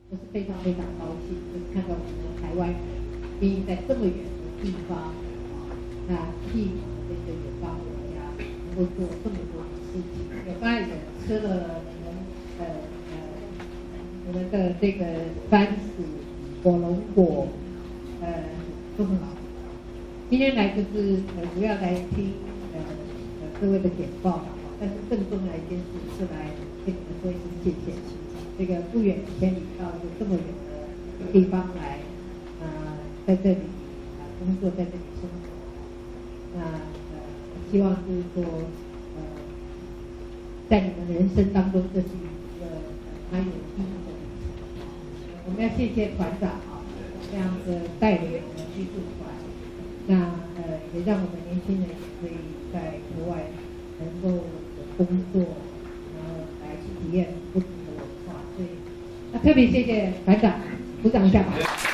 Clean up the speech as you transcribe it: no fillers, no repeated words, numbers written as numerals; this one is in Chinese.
我是非常非常高兴，就是看到我们的台湾愿意在这么远的地方替我们这个远方国家能够做这么多的事情。我刚才也吃了你们的这个番薯、火龙果，都很好。今天来就是主要来听各位的简报，但是更重要的一件事是来跟你们说一声谢谢。这个不远千里到这么远的地方来，在这里工作，在这里生活。希望就是说，在你们人生当中，这是一个蛮有意义的。我们要谢谢团长这样的带领我们技术团，也让我们年轻人也可以在国外能够有工作，然后来去体验不同的文化。所以，特别谢谢团长，鼓掌一下吧。